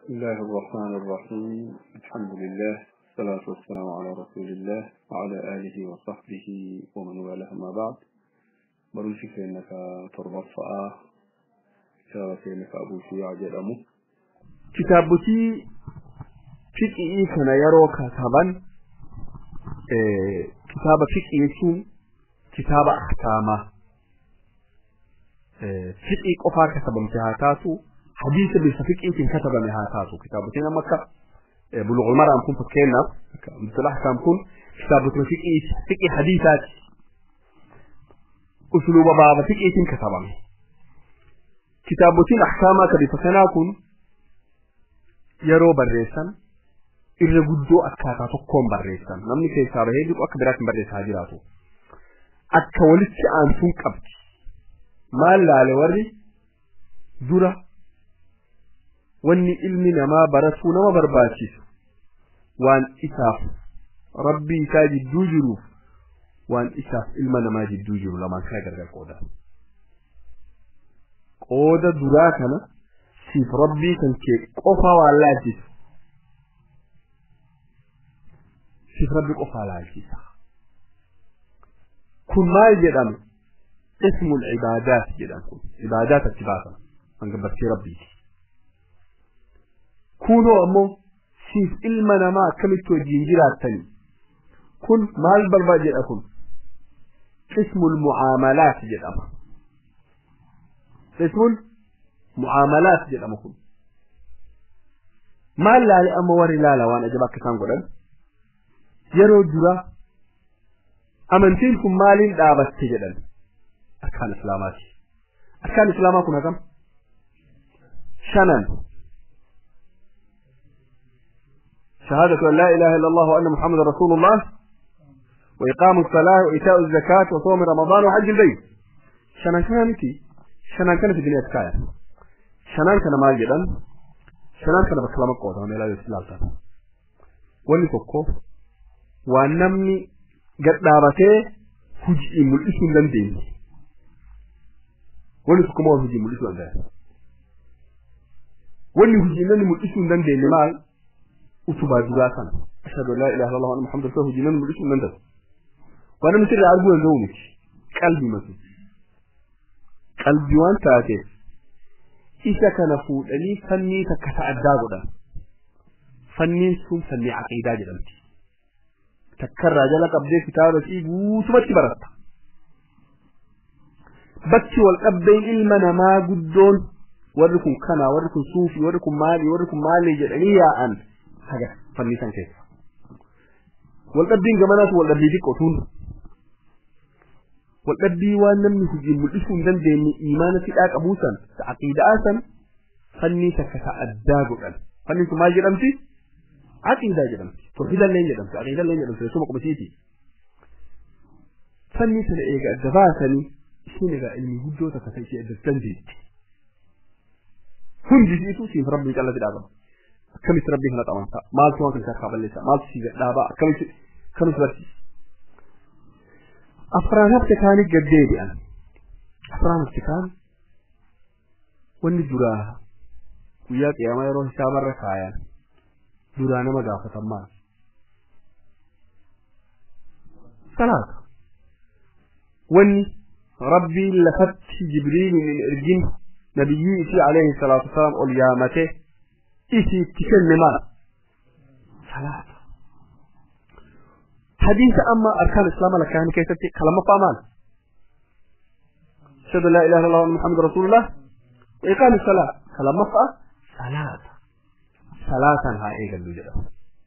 بسم الله الرحمن الرحيم. الحمد لله والصلاة والسلام على رسول الله وعلى آله وصحبه ومن والاه، ما بعد. برمشي فإنك تربط فآه شارة فإنك أبو شيع جرمه كتابتي فقهي كان يروك طبعا كتاب فقهي كتاب أحكامه فقهي قفا كتب امتهاتاتو حديث بالفقهي كتب امتهاتاتو كتابتنا مكة بلوغ المرأة مكون فكينا مثل أحكام كون كتابتنا فقهي حديثات أسلوب بابا فقهي كتبه كتابتنا أحكامك بفكنا كون يرو بريسان irreguddoo akkaataa tokkoon barreessan namni keessaa bahee biqu akka biraatti barreessaa jiraatu akka walitti aansuun qabdi maal laale warri dura wanni ilmi namaa baratuu nama barbaachisu waan isaaf rabbi isaa jidduu jiruuf waan isaaf ilma namaa jidduu jiru lamaan kana gargar qooda duraa kana siif rabbii kan kee qofa waan laalchisu في ربك أفعال الكيسة كن ما يجدن اسم العبادات جدن عبادات اتباعا من قبل ربي كونوا أمو سيف إلمنا ما كمتوا جنجرات تاني كن ما البربا جدن اسم المعاملات جدن اسم المعاملات جدن كن ما لا لأمو ورلالا وانا جباك تنقلن يرو جرا أمنتينكم مالين دابت جدًا أركان إسلامات كنا كم شنن شهادة أن لا إله إلا الله وأن محمد رسول الله وإقام الصلاة وإيتاء الزكاة وصوم رمضان وحج البيت شنن كان في الدنيا تكاية شنن كان مال جدًا شنن كان بكلام قوة وأن لا يسلالتا ولي كوكو وانمني قد دابته هجي ملئسون دندين ولسكم هو هجي ملئسون دندين ولي هجي نني ملئسون دندين مال أتبا جلاسان أشهد لا إله إلا الله وأن محمد رسول هجي نني ملئسون دندين وانا مثل عربو ينزونك قلبي مثل قلبي وانتاتي إذا كان فود أني فني تكتا أداغو دا فني سوم فني عقيدة جلمتي تكرر جلك أبدي كتابة إيجو تمشي برات بكي والأبدين إلمنا ما قدون وركم كنا وركم صوفي وركم مالي جدنيا أن حاجة فنيسان كيف والأبدين جمانات والأبدي ديك أطول والأبدي وانمي هجين ملئسون دندين إيمانة الآك أبوسا تعقيد آسا فنيسا كتأداغو فنيسا ما جرمتي عقيدة جرمتي توحيدا لين جدمت عقيدا لين جدمت سومك بسيتي فني سنئيك الدباسني شنغا علمي هجو تكسيشي الدستنجيت هم جزيتو سيف ربي جل جلاله كم ربي هنا طبعا مال سوى كل شيء قبل لسه مال شيء دابا كم سبتي أفرانات كانت جديدة أنا أفرانات كان ونجراها وياك يا ما يروح شامر ركايا درانا ما جافة ما صلاة وني ربي لفت جبريل من الجن نبيه عليه الصلاة والسلام واليامته إيشي تكلم ما صلاة حديث أما أركان الإسلام لكان كيف كلام فامان شهادة لا إله إلا الله محمد رسول الله وإقام الصلاة كلام صلاة هاي إيه قالوا جدا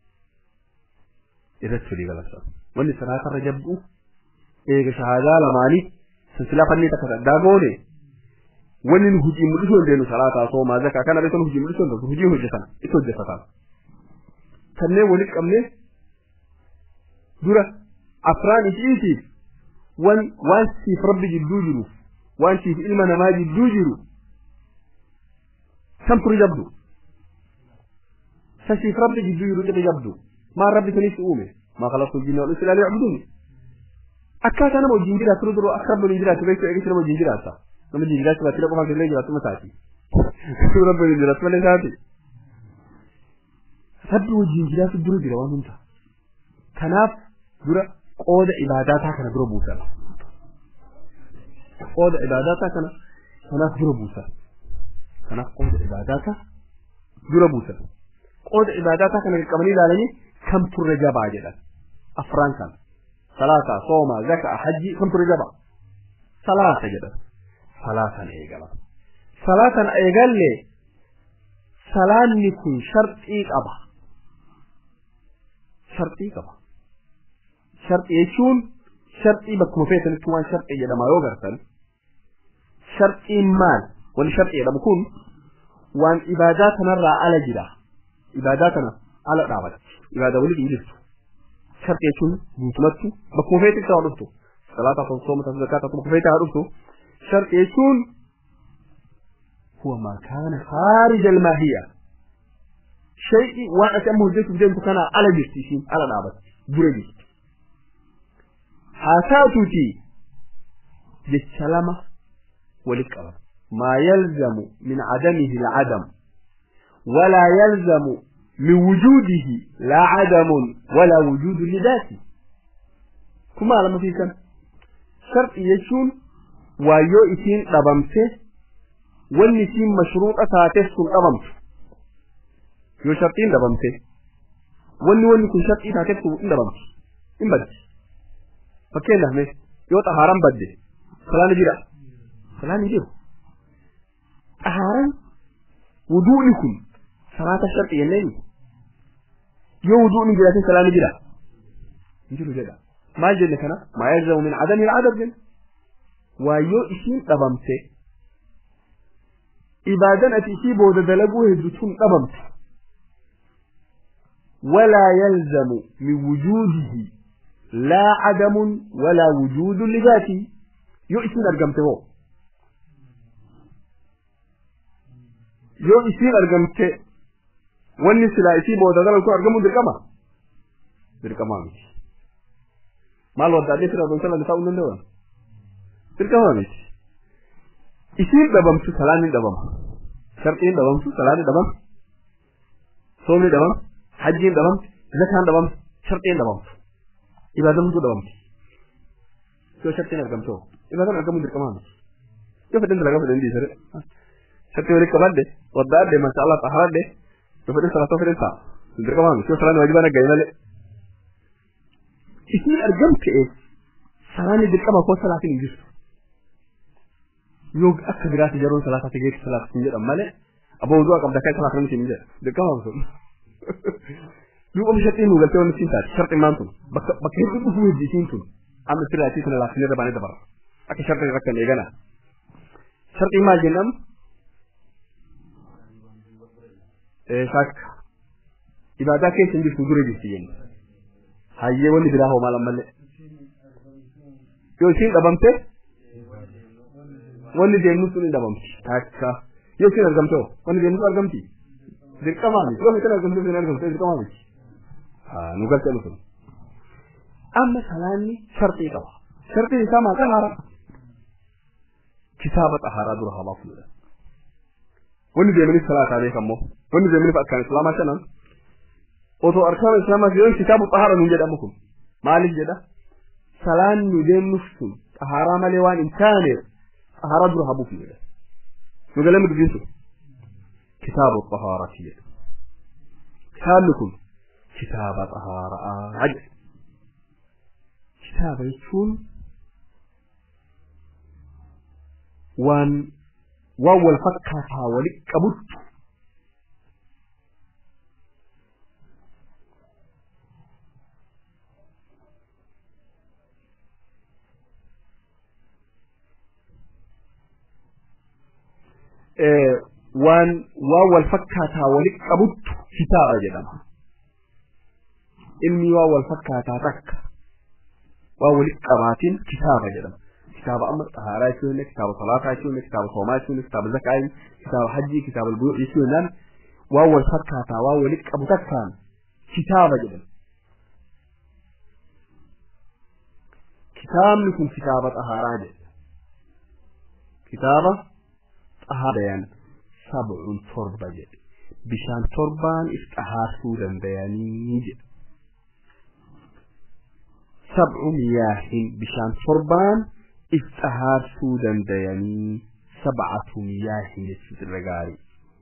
إذا تفري قلت واني صلاة الرجبو إيه شهادة لماني سلسلة فني تكتداغوني واني نهجي ملسون دينو صلاة صوما زكا كان بيسون هجي ملسون دو هجي هجتان إتو جفتان كنه ولك أمني دورة أفران إيشي وان سيف ربي جدو جرو وان سيف إلمنا ما جدو جرو سمت رجبدو فسيف ربي جدو جرو ما ربي تنيس أومي ما خلصت الجن والإنس إلا ليعبدوني أكاد أنا مو جنجرا تردرو أقرب من جنجرا تبيت أجلس أنا مو جنجرا سا نمو جنجرا تبى تلا كمان تلا جنجرا تما ساتي ربي جنجرا تما لساتي ربي وجين جلات الدرو جلوان انت كناف درا قود عباداتها كان درو بوسا قود عباداتها كناف درو بوسا كناف قود عباداتها درو بوسا قود عباداتها كان الكمالي لالني كم ترجبا جدا أفران كان ثلاثة صوم زكاة حج كم ترجبا ثلاثة جدا ثلاثة إيجالا ثلاثة إيجال لي سلام نكون شرطي أبا شرطي أبا شرطي يشون شرطي بكم فيه نكون شرطي جدا ما يوغرتن شرطي مال ولا شرطي جدا بكون وان إباداتنا را على جدا إباداتنا على رابط إبادة ولد إنجلس شرطي يشون بمتمتو بكم فيه تكتو صلاة صوم زكاة بكم فيه تعرفتو شرطي يشون هو ما كان خارج الماهية شيء وأسمه ذلك بدين كان على جستيشين على نابت بريدي حاساتوتي للسلامة والكرم ما يلزم من عدمه العدم ولا يلزم من وجوده لا عدم ولا وجود لذاته كما لما في كان شرط يشون ويو إتين ربمته والنسيم مشروطة تاتسكن أبمت يو شرطين دبمته والني كن شرطين تاتسكن دبمت إن بدي فكين نحن يو طهاران بدي فلان جيرا طهاران وضوء صلاة الشرط يلين يو وضوء جلاتين فلان جيرا ما جل كنا ما يلزم من عدم العدد جن ويو إشين دبمته إبادة أتيشيب ودلقوه الزتون قبمت ولا يلزم من وجوده لا عدم ولا وجود لذاته يؤسين أرقمته يؤسين أرقمته والنسي لا يسيب ودلقوه أرقمه درقما ما الوضع دي ترى دون سنة دفاعون دون درقما إسير دبم سو سلامي دبم شرطين دبم سو سلامي دبم صومي دبم حجين دبم زكاة دبم شرطين دبم إبادة مجو دبم شو شرطين أرقم شو إبادة أرقم مدر كمان شو فتن تلقى فتن دي سر شرطين وليك كبار دي ودار دي ما شاء الله طهارات دي شو فتن صلاة فتن سا مدر كمان شو سلامي واجبانا قيمة لي إسير أرقم كإيه سلامي دي كما كو سلاتين يجسو يوم أكثر جرات يجرون ثلاثة تجيك ثلاثة سنجد أمالة أبو وضوء قبل كذا ثلاثة من سنجد ده كم هو يوم شرطين وقلت لهم سنتات شرط ما أنتم بكيف تقولوا جيسينتم أما ثلاثة سنة لا سنجد بانه دبر أكيد شرط ركن يجانا شرط ما جنام شاك إبادة كيس سنجد سنجد جيسين هاي وني بلا هو مالهم مالة يوم شيء أبامته wani da musu ne daban haka yau kina gamto wani da musu argamti dirkama ne ko kana gamto ne argamto dirkama ne nugal ta musu amma salani sharti ka sharti sama tahara kitabat tahara durha ba kullu wani da mun salata ne kammo wani da mun fa kan salama sanan oto arkan salama da kitabu tahara nun jada muku malik jada salan ni da musu tahara malewan intane طهارة درها بوفيه نقول لهم بدينتو كتاب الطهارة كتاب لكم كتاب طهارة عجل كتاب يكون وان واول فكها ولك كبت وان واول فكاتا ولك قبط كتاب جدما إني واول فكاتا تك واول قباتين كتاب جدما كتاب أمر طهارة شون كتاب صلاة شون كتاب صوم شون كتاب زكاة كتاب حج كتاب البيوع شون واول فكاتا واول قبطك كان كتاب جدما كتاب لكم كتاب طهارة كتابة طهارة يعني 7 فرض بجد bishaan torbaan iftahaarsuu dandayanii jedha. Sab'u miyaahin bishaan torbaan iftahaarsuu dandayanii sab'atu miyaahin jechuudha gaarii.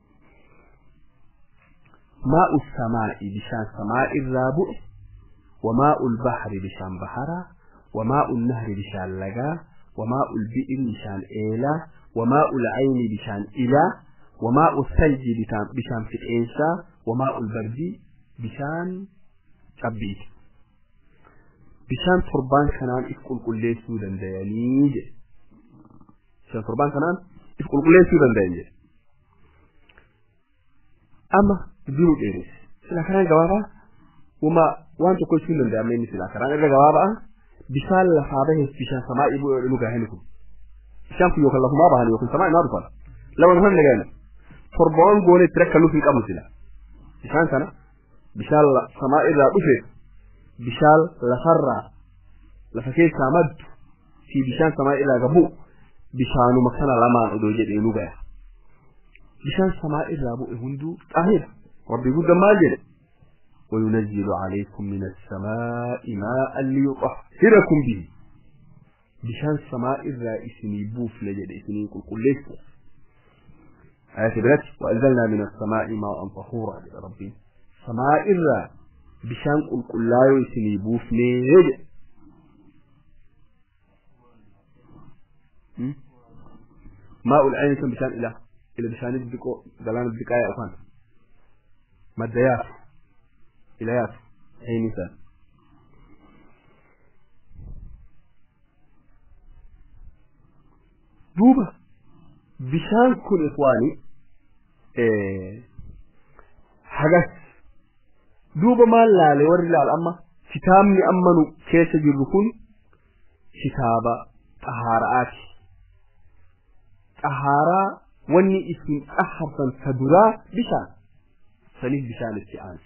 Maa'u samaa'i bishaan samaa'i irraa bu'e, wamaa'u bahri bishaan baharaa, wamaa'u nahri bishaan lagaa, wamaa'u bi'iri bishaan eelaa, wamaa'u ayni bishaan ilaa, wamaa'u salji bishaan fixeensaa, wamaa'u bardi bishaan cabbiiti. Bishaan torbaan kanaan if qulqulleessuu dandayanii jedhe. Bishaan torbaan kanaan if qulqulleessuu dandayanii jedhe. Amma dubbiin dheeres. Sila kanaan gabaabaa waan tokko jechuun danda'amne inni sila kanaan irra gabaabaa bishaan lafaa bahees bishaan samaa'i bu'ee dhugaa hin kun. Bishaan kun yookaan lafumaa bahan yookaan samaa'i maa dhufan. Lama dhufan dhagaana. Torbaan goonee itti rakka nuuf hin qabu sila. Bishaan kana bishaan samaa'i irraa dhufe bishaan lafarraa lafa keessaa maddu fi bishaan samaa'i irraa gabu bishaanuma kana lamaan odoo jedhee nu gaya. bishaan samaa'i irraa bu'e hunduu xaahira. Rabbi guddaa maal jedhe? وينزل عليكم من السماء ماء ليطهركم به. بشان سماء الرئيس بوف لجد إسنين كل ليس. آية بلد وأنزلنا من السماء ماء طهورا يا ربي. سماء الرئيس بشان كل لا يسني بوف لجد. ماء العين كم بشان إله إلى بشان الدكو دلان الدكاية أخوان. مديات إليات أي مثال. دوبا بشان كل إخواني حاجات دوبا ما لا لوري لا الأمة كتابني أمنو كيس جركون كتابة طهارات طهارة وني اسم أحرصا تدرا بشان سليم بشان السعان.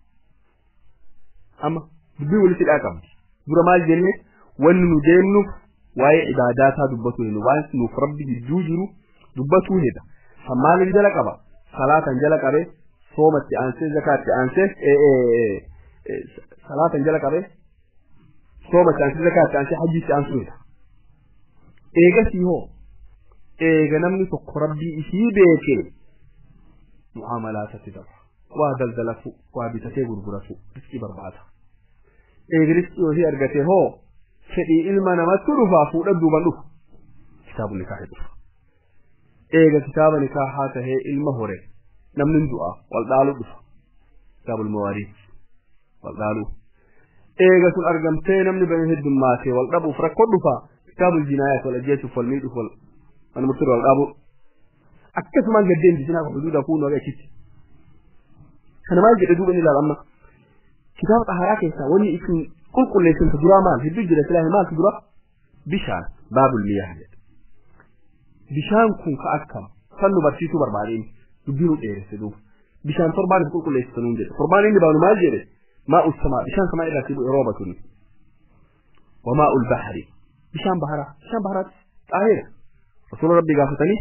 أما بيقول لك الأكم برا ما الجنة ونجنب واي عباداتها دبته نواس نفرب بالجوجر دبته هذا فما لنجلك أبا صلاة نجلك أبا صوم التأنسة زكاة التأنسة صلاة نجلك أبا صوم التأنسة زكاة التأنسة حج التأنسة هذا إيجا سيهو إيجا نمني تقربي إشي بيكي معاملات تدفع ودلدلة وابتتي غرغرة رزقي بربعتها إجريس وهي أرجته هو شيء إلما نمتر فافو رد بلوه كتاب النكاح دف إجا كتاب النكاحاته إلما هوري نمن دعاء والدالو دف كتاب المواريث والدالو إجا سن أرجمتين نمن بين الدماتي والرب فرق دفا كتاب الجنايات والجيش والميد والمتر والرب أكثر من قدين بسنا حدود أكون ولا شيء أنا ما أجد أدوبني للأمة كتاب طهارات إنسان وني اسم كل ليس تدرى مال في الدجلة سلاح مال تدرى بشان باب المياه بشان كون كأكم صنوا برشيتو بربعين يبينوا إيرس تدوف بشان طربان كل ليس تنون جد طربان اللي بانوا مال جد ماء السماء بشان سماء إذا تبوا إرابة وماء البحر بشان بحرات طاهرة رسول ربي قافتني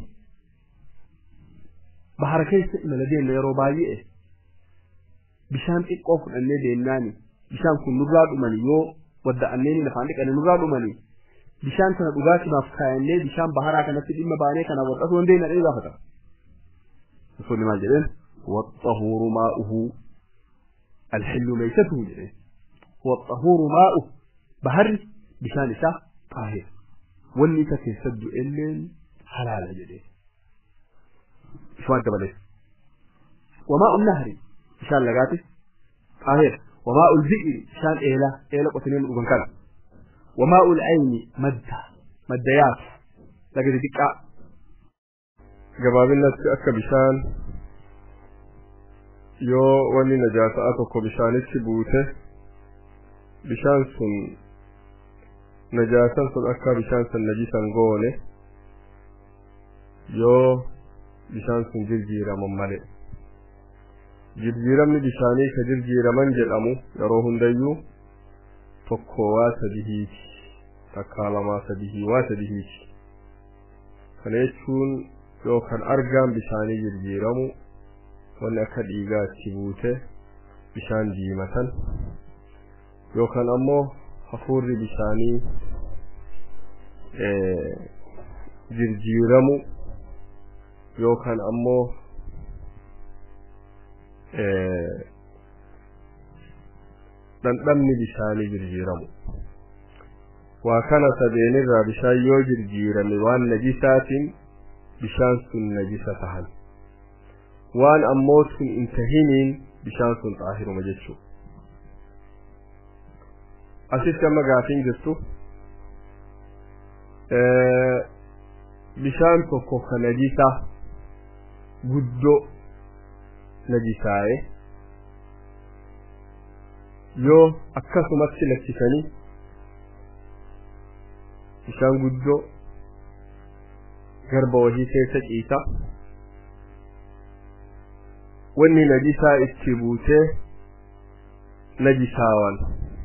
بحر كيس ملدين يروبايئه bishaan xiqqoo fudhannee deemnaani bishaan kun nurraa dhumani yoo wadda anneen lafaan dhiqane nurraa dhumani bishaan kana dhugaatimaaf kaayannee bishaan baharaa kanatti dhimma baanee kana wadhatu hundee nadhee gaafata. Rasuulli maal jedheen waxxahuuru maa'uhu alxillu meeysatuhu jedheen waxxahuuru maa'uhu baharri bishaan isaa taahir wanni isa keessaddu illeen halaala jedheen. Ishwaan dabalees wamaa'u nahri شان لقاتي طاهر وماء البئر شان إيلا قتنين وبنكلا وماء العين مديات لقد دقاء جبابنا تأكى بشان يو وني نجاساتك بشان السبوته بشان سن نجاسا سن أكى بشان سن نجيسا غولي يو بشان سن جرجيرا ممالي jirjiiramni bishaanii ka jirjiiraman jedhamu yeroo hundayyuu tokko waa sadihiiti takkaa lamaa sadihii waa sadihiiti kana jechuun yookaan argaan bishaanii jirjiiramu wani akka dhiigaatti buute bishaan diimatan yookaan ammoo hafuurri bishaanii jirjiiramu yookaan ammoo dhandhamni bishaanii jirjiiramu waa kana sadeenirraa bishaan yoo jirjiirame waan najisaatiin bishaan sun najisa tahan waan ammoo sun hin tahiniin bishaan sun xaahiruma jechuu asitti amma gaafiin jirtu bishaan tokko ka najisa guddoo najisaaye yoo akkasumatti lakkisanii bishaan guddoo garba wahii keessa ciisa wanni najisaa itti buutee najisaawan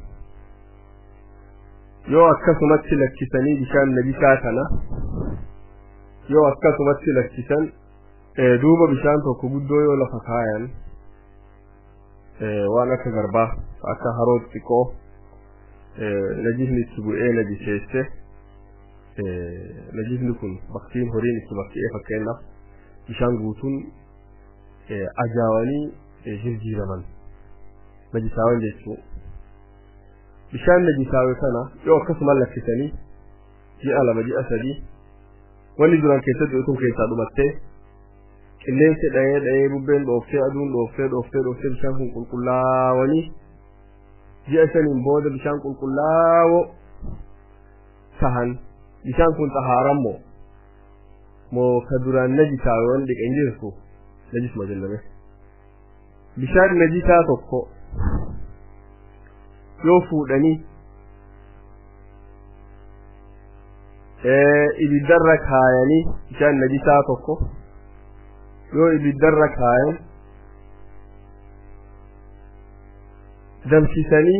yoo akkasumatti lakkisanii bishaan najisaa kana yoo akkasumatti lakkisan duuba bishaan tokko guddoo yoo lafa kaayan waan akka garbaa akka haroo xiqqoo najisni itti bu'ee najiseesse najisni kun baktiin horiin itti bakki'ee fakkeenyaaf bishaan guutuun ajaawanii jirjiiraman najisaawan jechuu bishaan najisaawe kana yoo akkasuma lakkisanii ji'a lama ji'a sadii wanni duraan keessatti utuu keessaa dhumattee qilleensi dha'ee bubbeen dhooftee aduun dhooftee bishaan kun qulqullaawanii ji'a saniin booda bishaan qulqullaawoo tahan bishaan kun xahaarammoo moo ka duraan najisaawe waan dhiqan jirtu najisuma jenname bishaan najisaa tokko yoo fuudhanii ibiddarra kaayanii bishaan najisaa tokko yoo ibiddarra kaayan damsisanii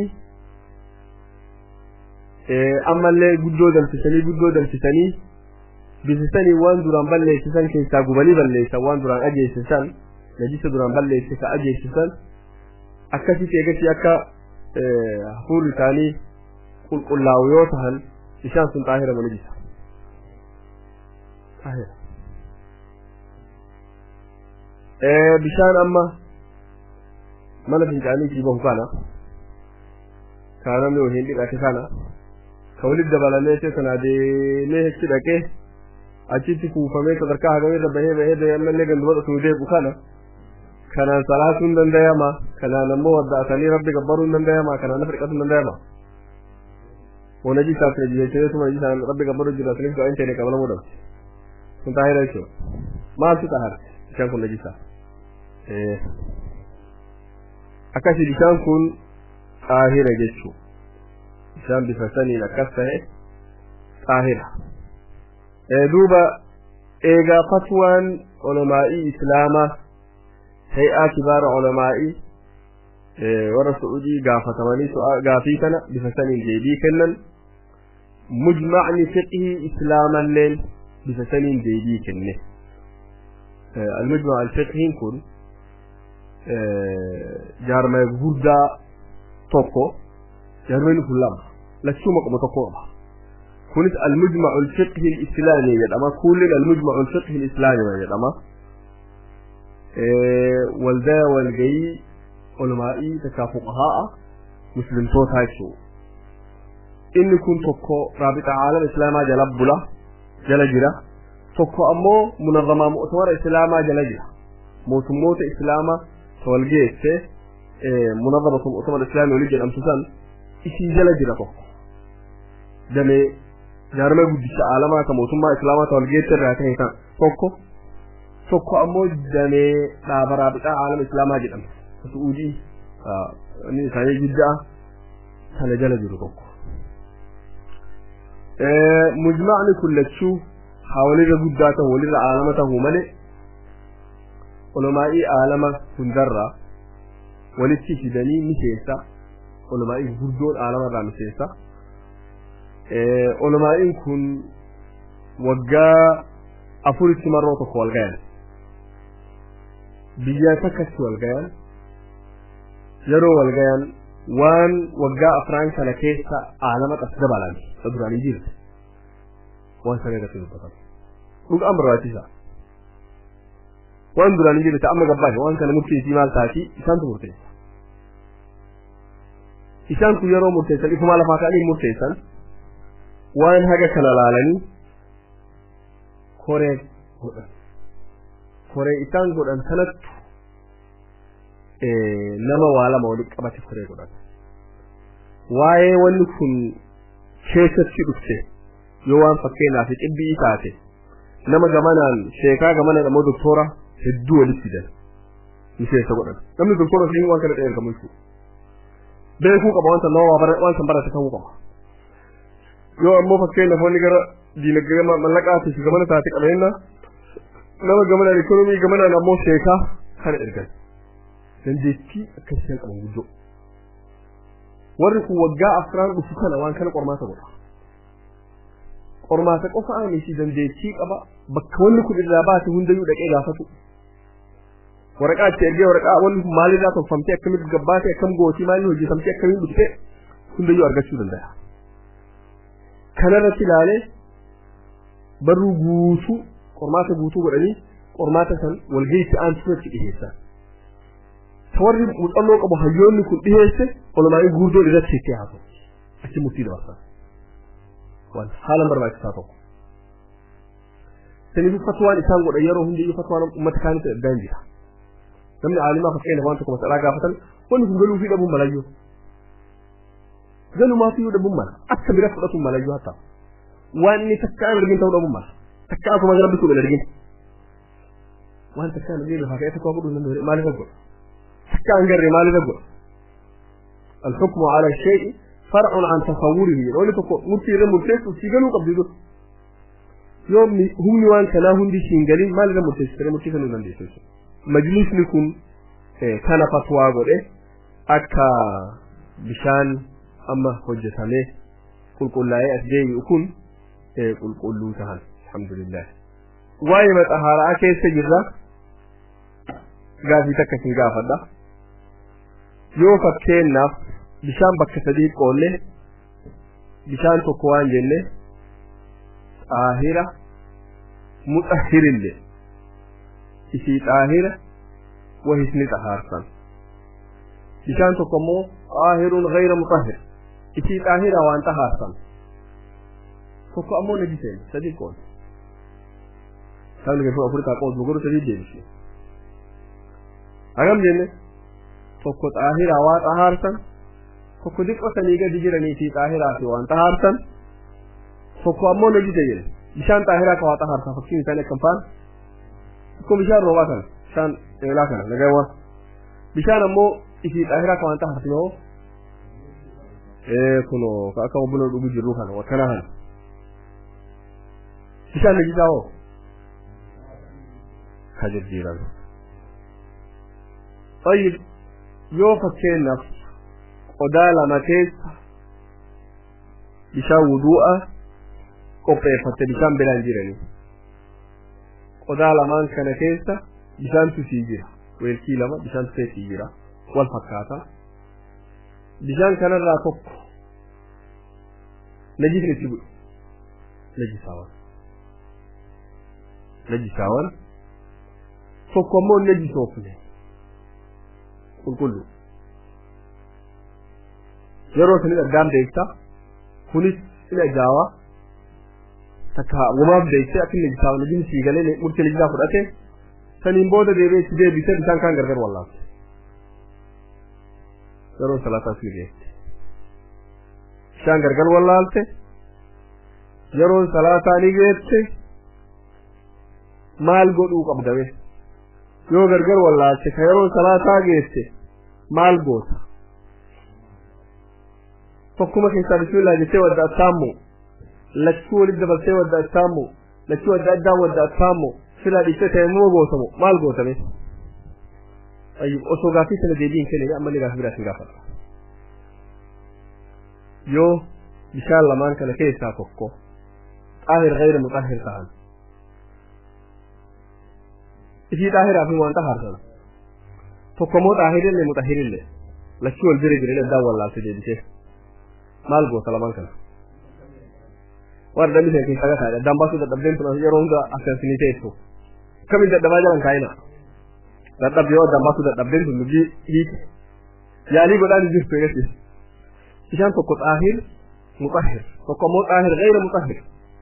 ammallee guddoo damsisanii bisisanii waan duraan balleessisan keessaa gubanii balleessan waan duraan ajeessisan najisa duraan balleesse ka ajeessisan akkasitti eegasii akka hafuurri isaanii qulqullaa'u yoo tahan bishaan sun xaahira najisa bishaan amma mana fincaanii bahu kana namni waliin dhiqate kana ka walitti dabalamee sana deemee achi dhaqee achitti kuufamee sadarkaa hagamirra bahee ammallee ganduma dhufuu deebi'u kanaan salaatuun danda'ama kanaan ammoo wadda'atanii rabbi gabbaruun danda'ama kanaan lafa dhiqatuun danda'ama wanajisaaf najiseecheetuma najisaan rabbi gabbaruu jiraataniif du'aa hin ta'ine qabalamuu dhabde kun taahira jechuudha maaltu taahara bishaan kun najisaa akkasii bishaan kun taahira jechuu bishaan bifa saniin akkas ta'e taahira duuba eegaa fatwaan ulamaa'ii islaamaa hay'aa kibaara ulamaa'ii warra su'uudii gaafatamanii gaafii kana bifa saniin deebii kennan mujma'ni fiqhii islaamalleen bifa saniin deebii kenne المجمع الفقهي كن جارما غودا توكو جارمين كلام لا تشوم كما توكو كنت المجمع الفقهي الاسلامي يدما كل المجمع الفقهي الاسلامي يدما والدا والجي علماء تكافقها مسلم تو تايشو ان كنت توكو رابطه عالم الاسلام جلبلا جلجرا tokko ammoo munazama mu'tamar islama jalaja mootummoota islama tolgeesse munazama mu'tamar islami wali jedhamtusan isi jalajira tokko dame jaarma guddisa alama ka mootummaa islama tolgeesse irraa ta'e kan tokko ammoo dame dhaabara bitaa alam islama jedhamtu suudi ni sai jidda sana jalajiru tokko mujma'ni kullu حاولي رجوداته ولي العالمته ملئ علماء عالم سندرة ولي تشدني مسيسة علماء جردون عالم رامسيسة علماء كن وجا أفوري مرة تقول غير biyya takkas walgayan yeroo walgayan waan waggaa afraan kana keessa aalama qasdabalan duraan jirte waan sana irratti dubbatan dhugaan barbaachisa waan duraan jirte amma gabbaahe waan kana murteessii maal taati isaantu murteessa isaan kun yeroo murteessan ifuma lafaa ka'anii murteessan waan haga kana laalanii koree godhan koree isaan godhan sanattu nama waa lama walitti qabate koree godhan waa'ee wanni kun keessatti dhufte yoo waan fakkeenyaaf xibbii taate nama gamanaan sheekaa gamanaan ammoo doktora hedduu walitti fidan miseensa godhan namni doktora fi waan kana dheergamu jechuudha beekuu qaba wanta nama waan san barate ta'uu qaba yoo ammoo fakkeenyaaf wanni gara diinagdee mallaqaati fi gamana taate qabeenya nama gamanaan ikoonomii gamanaan ammoo sheekaa kana ergan dandeettii akkasiin qaban guddoo warri kun waggaa afraan dhufu kana waan kana qormaata godha qormaata qofa aanisi dandeettii qaba bakka wanni kun irraa baate hundayyuu dhaqee gaafatu waraqaa itti ergee waraqaa wanni kun maalirraa tolfamtee akkamitti gabbaate akkam gootii maalii hojjetamtee akkamiin dhufte hundayyuu argachuu danda'a kanarratti ilaalee barruu guutuu qormaata guutuu godhanii qormaata san walga'iitti aansuutti dhiheessan tawarri muuxannoo qabu hayyoonni kun dhiheesse olumaa'ii guurdoo irratti itti hafu achi murtii dabarsan waan haalan barbaachisaa tokko saniif fatwaan isaan godhan yeroo hundayyuu fatwaan uummata kaanitti ergaa hin jira namni aalimaa fakkeenyaaf waan tokko masalaa gaafatan wanni kun galuu fi dhabuun malayyuu galumaa fi dhabuun mala akka bira fudhatuun malayyuu hatta waan inni takka aan argin ta'uu dhabuun mala takka akkuma gara bituu dha argin waan takka aan argin lafaa ka'ee takka godhuu danda'u maaliif godhu takka aan garree maaliif godhu الحكم على الشيء فرع عن تصوره ولو تكو مرتي رمرتس سيغلو قبضو يوم هم نوان كنا هندي سينغالين ما لنا مرتس رمرتي كانوا نندي سوسو مجلس نكون كان فتوى غده اكا بشان اما حجتانه قل لا يأتي يكون قل له تعالى الحمد لله واي متahara ake sejirra gafi takasin gafada yo fakkeennaaf bishaan bakka sadii qoonne bishaan tokko waan jenne xaahira mutahhirille isi xaahira wa hisni xaharsan bishaan tokko immoo xaahirun ghayra mutahhir isi xaahira waan xaharsan tokko ammoo najiseen sadii qoonne sabni gafuu afurtaa qoos buguru sadii deebisi agam jenne tokko xaahira waa xaharsan tokko diqqo sanii gadi jiranii fi xaahiraa fi waan xaharsan tokko ammoo najise jedhe bishaan xaahiraa ka waa xaharsan fakkiin isaan akkam faan tokko bishaan roobaa kana bishaan eelaa kana nagaawwan bishaan ammoo isii xaahiraa ka waan xaharsan yoo kunoo ka akka buna dhugu jirru kana wakkana kana bishaan najisaa hoo ka jijjiiran طيب yoo fakkeenyaaf qodaa lama keessa bishaan wudu'a qopheeffatte bishaan biraan jiranii qodaa lamaan kana keessa bishaantu sii jira weelkii lama bishaan sii jira wal fakkaata bishaan kanarraa tokko najisni itti godhu najisaawan tokko ammoo najisoofne qulqullu yeroo sanin argaan beekta kunis ila jaawa takka wumaaf beekte akka inni jisaa najin sii galee murtee jisaa fudhate saniin booda deebee deebisee bishaan kaan gargar wallaafte yeroo salaataa sii geesse bishaan gargar wallaalte yeroo salaataa ni geesse maal godhuu qabdame yoo gargar wallaalte ka yeroo salaataa geesse maal goota tokkuma keessaa bismillah jettee wadda attaamu lachuu walitti dabaltee wadda attaamu lachuu wadda addaa wadda attaamu silaa dhiiftee tayammuma gootamu maal gootame osoo gaafii sana deebiin kenne amma ni gaafii biraatiin gaafadha yoo bishaan lamaan kana keessaa tokko xaahir ghayra mutahhir ta'an isii xaahiraa fi waan xaharsan tokko tahirille mutahirille lachu wal bire bire da walla sidede malgo salaman kana warda mi sai kaga ta dan ba su da dabben tuna yaronga assassinate to kamin da dabajaran kaina da dabbe wa dan ba su da dabben tun bi ya li godan ji to yace kishan to ko tahir mutahhir to ko tahir غير mutahhir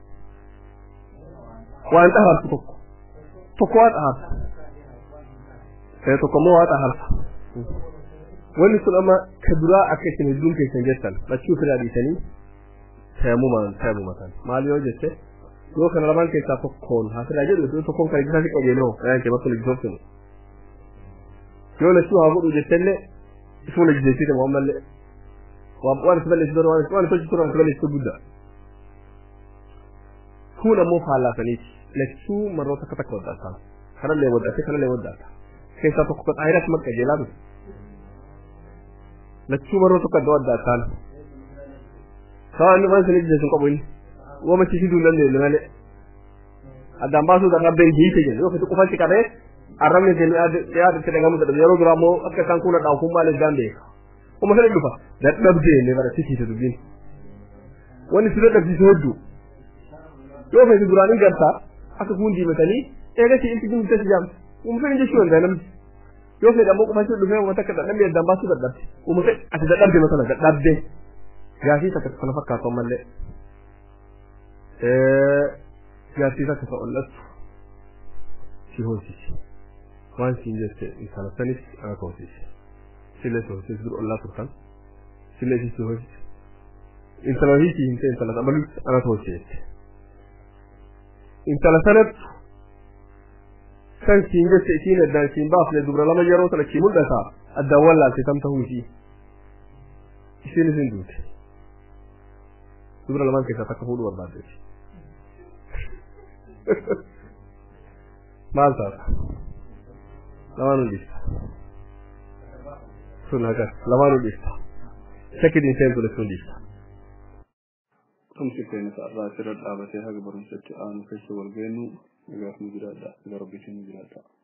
wa anta har to ko tahar sai to ko tahar wani sulama kadura akai ne dunke sanjatan la chuka da ditani tayammuma kan maliyo jesse do kan raban ke ta tokkon ha ta je do tokkon kai ta ko je no ya ke basul jofin yo le su ha gudu je telle su le je ti mo malle wa wan su le sidoro wan su turan su le su budda kuna mo fala tani le su maro ta ta ko da ta kana le wadda kai ta ko ko ayrat makka je labu le su maro ta ko da ta kawai ban sani da sun kwabo ni wa mace shi dunan ne lalle adam ba su da rabben ji take ne ko fa shi kare aram ne ya da daga mu da yaro gramo aka kan kuna da kuma le gande kuma sai dufa da dabbe ne bara ciki ta dubin wani su da fi sodu yo fa durani garta aka kundi metani e ga ci in cikin ta jam kuma sai ji shi wanda nan yo fa da mu kuma sai dufa wata kada dan da ba su da dabbe kuma sai a da dabbe masala da dabbe gashi ta kana fakka to malle gashi ta ka wallat shi hoci wan sin jeste in sala sanis ana ko hoci sile so se dur Allah turkan sile ji so hoci in sala hiti in sala tabal ana ko hoci in sala sanat san sin jeste shine dan sin ba su dubra lama yaro sala ki mun da sa adawalla sai tamta huci shi ne sin duti dubra laman ke sata kafudu war bade malta lamanu lista sunaga lamanu lista sekidin sen dole sun lista tum sikene sa ra sirat abate haga barun setti an fesu wal genu ga mu jirada ga rabbi tin jirada